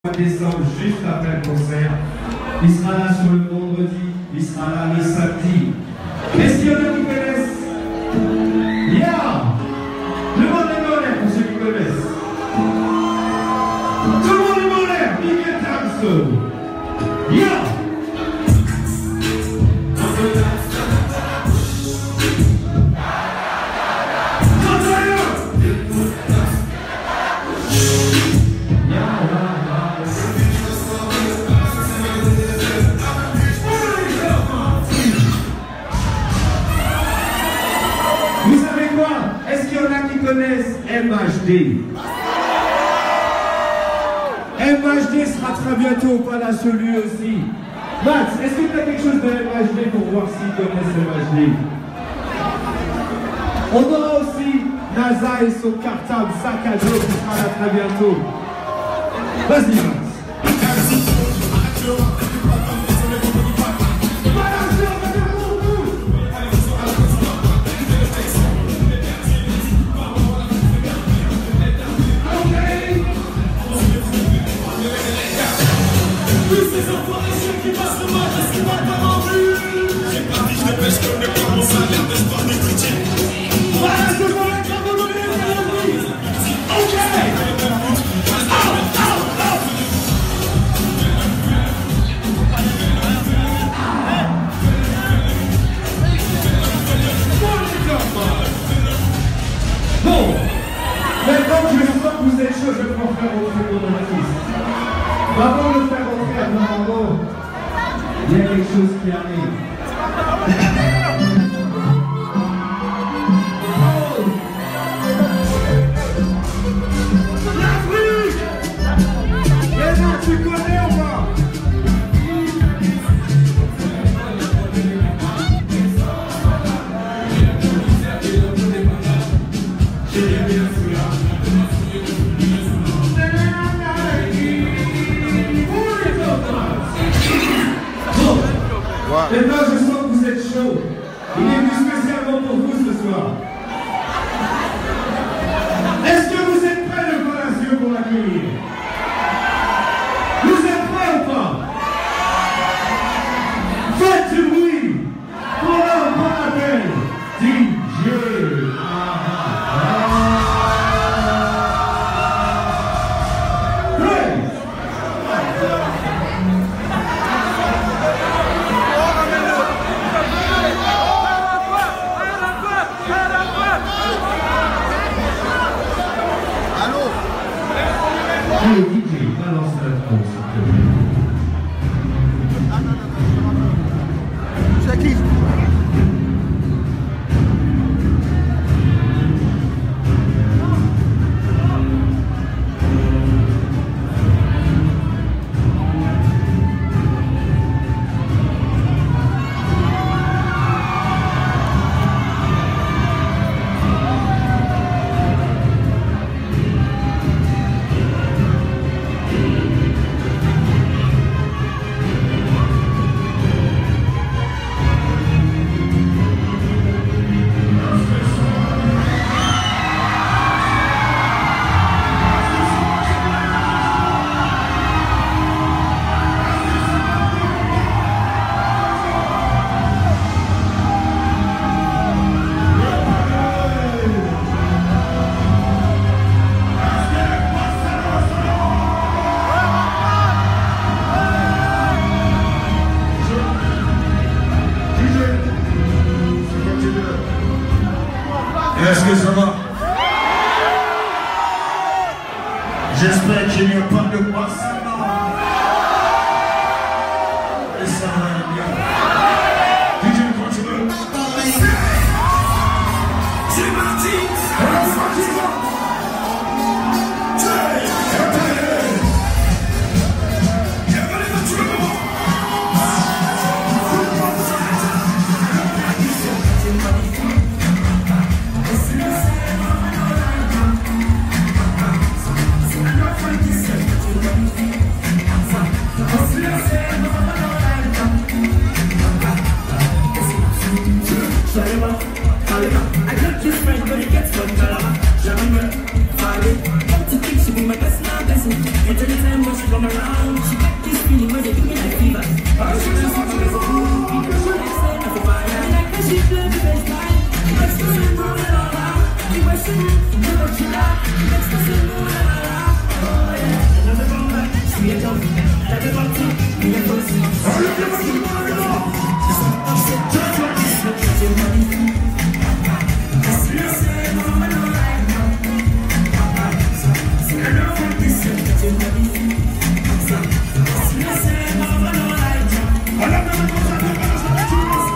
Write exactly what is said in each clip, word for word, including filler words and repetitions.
Décembre, juste après le concert. Il sera là sur le vendredi, il sera là le samedi. Est-ce qu'il y en a qui connaissent? Yeah! Le monde est en l'air pour ceux qui connaissent. Tout le monde est en l'air, big and dance. Yeah! Connaissent M H D. M H D sera très bientôt au Palace lui aussi. Max, est-ce que tu as quelque chose de M H D pour voir s'ils connaissent M H D? On aura aussi NASA et son cartable sac à dos qui sera là très bientôt. Vas-y Max. Je vais pouvoir faire rentrer mon artiste. Avant de le faire rentrer à Margot, il y a quelque chose qui arrive. L'Afrique! Et là, tu connais ou pas? Maintenant, je sens que vous êtes chaud. Il est venu spécialement pour vous ce soir. Est-ce que vous êtes prêts, le Palacio, pour l'accueillir? Vous êtes prêts ou pas? Faites du bruit pour leur bon appel, D J. Allez, D J, balance la trompe, s'il te plaît. C'est qui? Est-ce que ça va? J'espère qu'il n'y a pas de passe. Et ça va bien. D J, continue. C'est parti. C'est parti. I got this friend, but it gets fun. J'arrive, parler, un petit kick, je vous mets pas si la baisse. Et tous les temps, moi je come around. She got this feeling when they do me like fever. Oh, she just wants to be so cool. Because she likes it, I feel fine. I like how she plays the baseline. She makes me so cool, la la la. She wears it, you know she like. She makes me so cool, la la la. Oh yeah, another rumba. She a jump, like a bump too. Me a pussy. Oh, look at me, Mario. Just upset, just like this. Look at your money. Just you say, mama, no right now. I don't want this to get your money. Just you say, mama, no right now. I love them, I love them, I love them.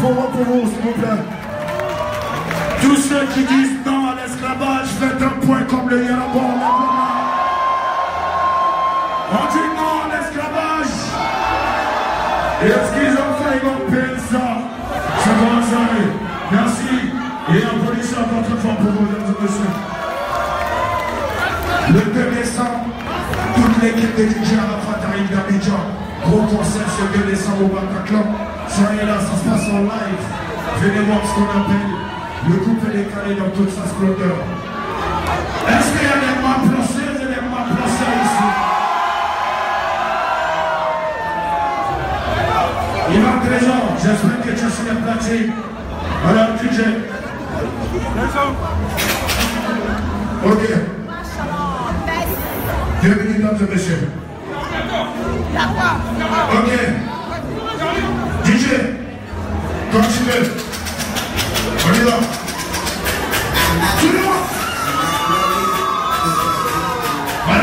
pour vous, s'il vous plaît. Tous ceux qui disent non à l'esclavage, faites un point comme le Yarabo. On dit non à l'esclavage. Et est-ce qu'ils ont fait, ils vont payer ça. C'est bon, ça. Merci. Et applaudissez encore une fois pour vous, mesdames et messieurs. Le deux décembre, toute l'équipe de D J Arafat arrive d'Abidjan. Gros concert ce deux décembre au Bataclan. Soyez là, ça se passe en live. Venez voir ce qu'on appelle le couple décalé dans toute sa splendeur. Est-ce qu'il y a des mains placées et des mains placées ici? Il manque des gens, j'espère que tu as sur les platines. Alors, D J. Ok. Deux minutes, mesdames et messieurs. Ok. D J, quand tu veux. On y va. Tout le monde. Voilà.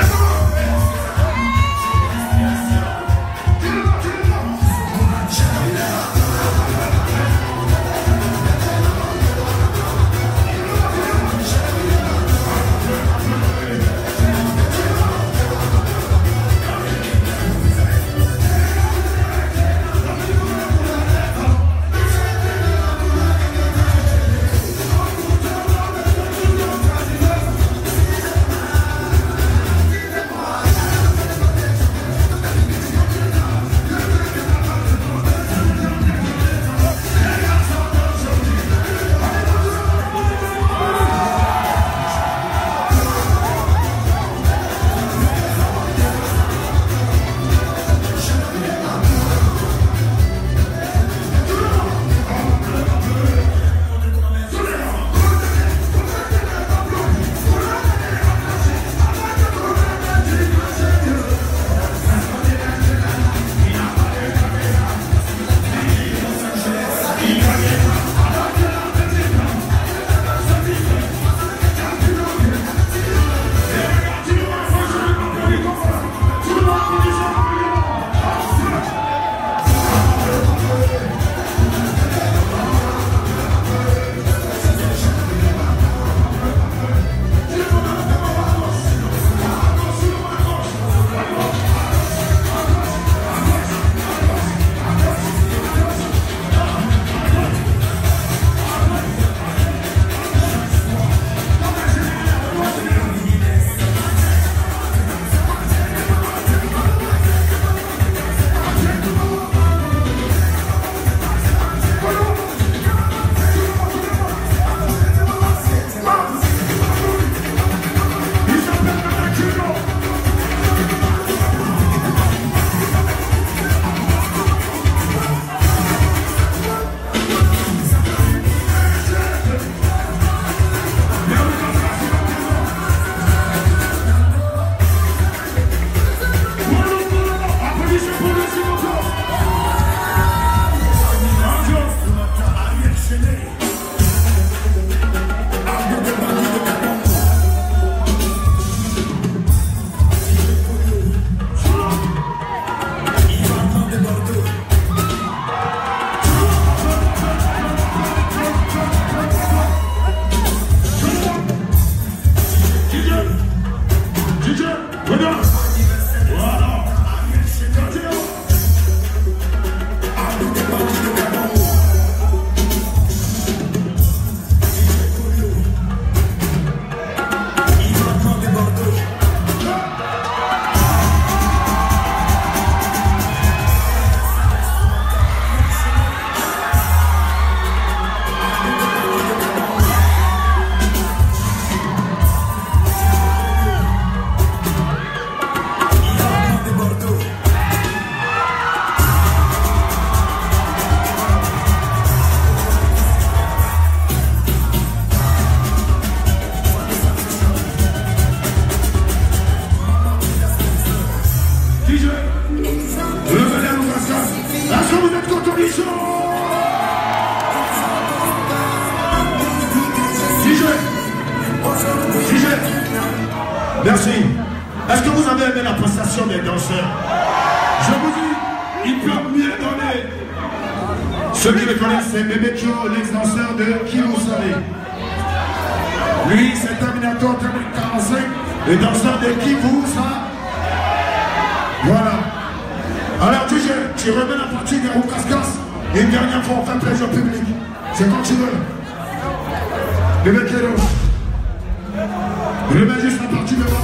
Merci. Est-ce que vous avez aimé la prestation des danseurs? Je vous dis, ils peuvent mieux donner. Ceux qui le connaissent, c'est Bébé Joe, l'ex-danseur de Qui vous savez. Lui, c'est Terminator quarante-cinq, le danseur de Qui vous savez. Voilà. Alors, tu, tu remets la partie des roues casse-casse. Et une dernière fois, on fait plaisir public. C'est quand tu veux. Bébé Kélo. Remets juste la partie de la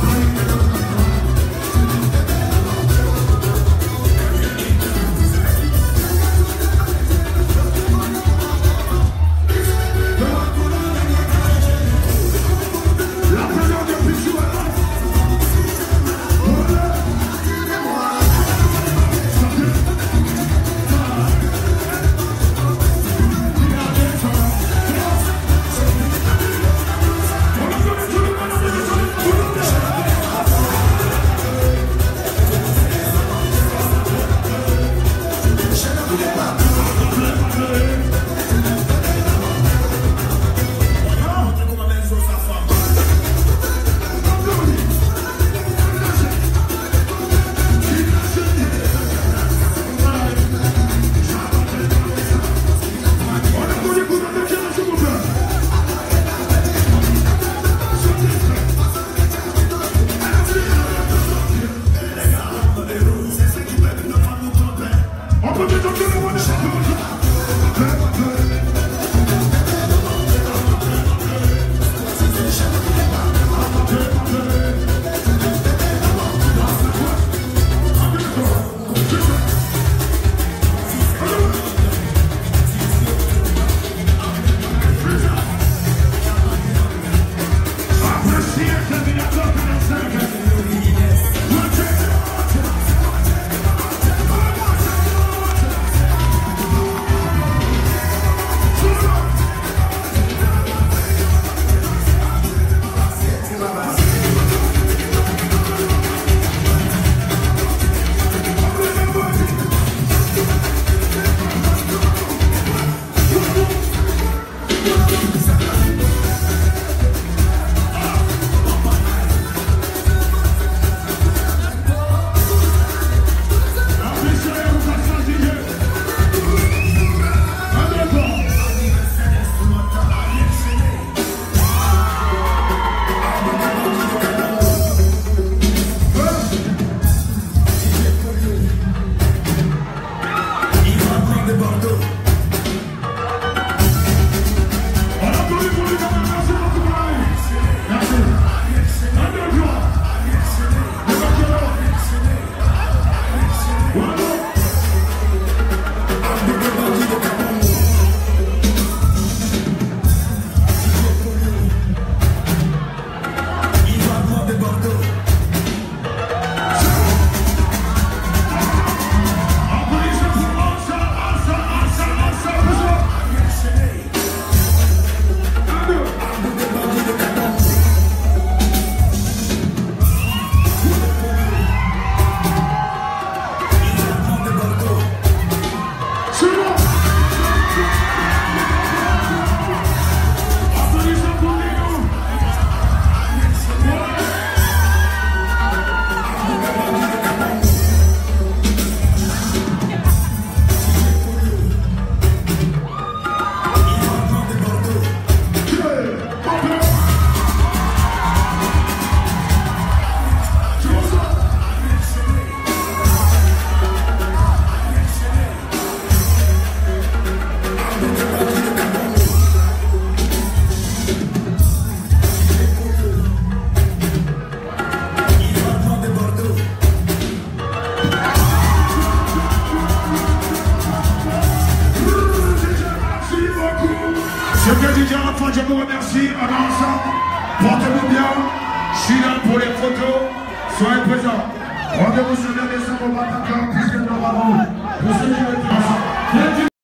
Je vous remercie en ensemble. Portez-vous bien. Je suis là pour les photos. Soyez présents. Rendez-vous sur le décembre au Bataclan puisque nous avons pour ceux qui veulent.